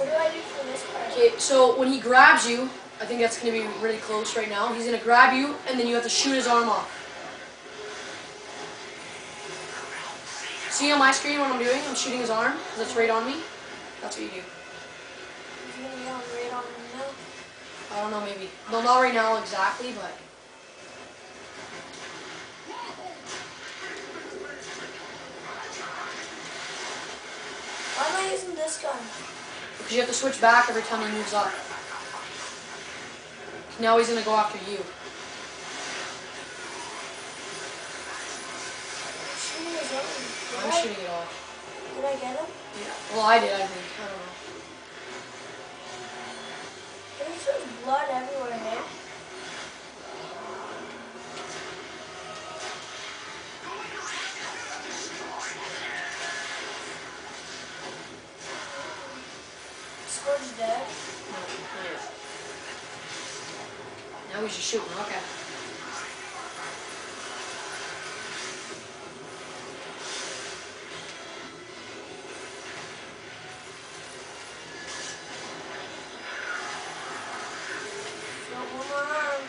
do I do for this part? Okay, so when he grabs you, I think that's going to be really close right now. He's going to grab you, and then you have to shoot his arm off. See on my screen what I'm doing? I'm shooting his arm, because it's right on me. That's what you do. He's going to be on right on me now. I don't know, maybe. No, not right now exactly, but... Why am I using this gun? Because you have to switch back every time he moves up. Now he's going to go after you. I'm shooting it off. Did I get him? Yeah. Well, I did, I think. I don't know. There's just blood everywhere, hey? Skorge dead? No, not yet. Now he's just shooting. Okay. Got one more arm.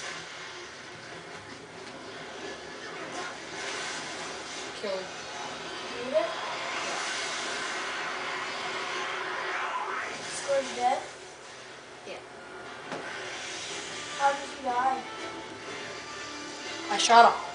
Kill him. Need it? Skorge dead? Yeah. How did he die? I shot him.